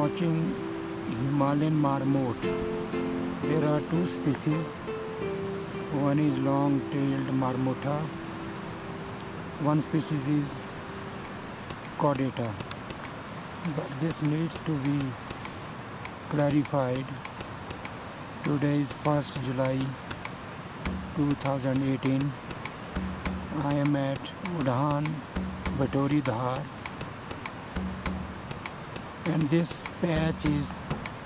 watching Himalayan marmot. There are two species. One is long-tailed marmota. One species is caudata. But this needs to be clarified. Today is 1st July 2018. I am at Udhan, Batori, Dhar, and this patch is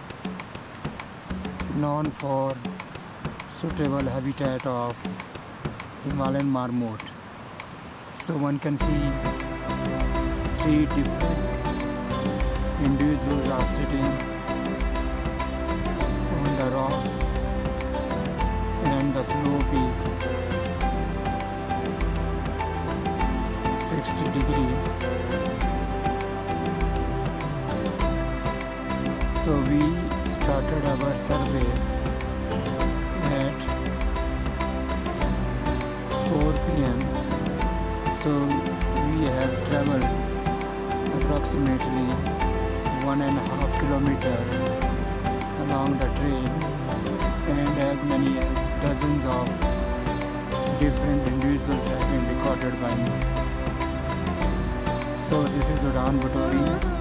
known for suitable habitat of Himalayan marmot. So one can see 3 different individuals are sitting on the rock, and the slope is 60 degrees. So we started our survey at 4 p.m. So we have traveled approximately 1.5 kilometers along the trail, and as many as dozens of different individuals have been recorded by me. So this is Udhan Batori.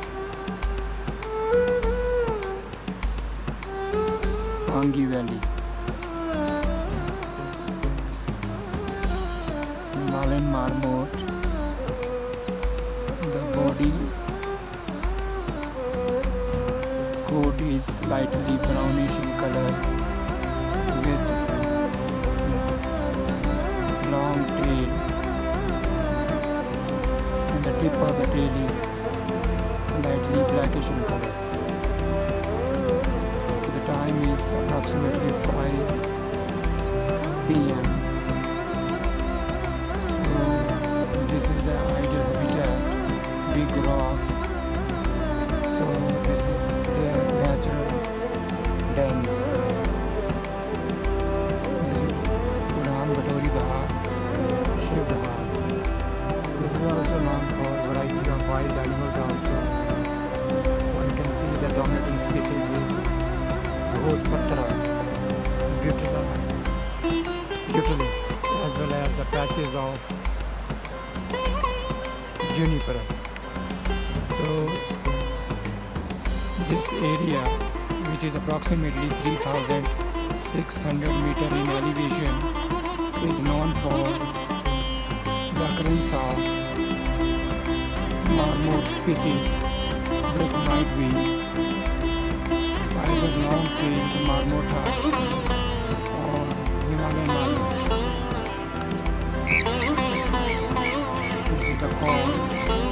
Pangi Valley. Himalayan marmot. The body coat is slightly brownish in color with long tail, and the tip of the tail is slightly blackish in color. Time is approximately 5 p.m. So this is the ideal habitat, big rocks. So this is their natural dens. This is Udhan Batori Dhar, Shiv Dhar. This is also known for variety of wild animals also. One can see the dominating species is Patra, Butilis, as well as the patches of juniperus. So this area, which is approximately 3,600 meters in elevation, is known for the occurrence of marmot species. This might be either long-tailed marmota or Himalayan marmot. This is the call.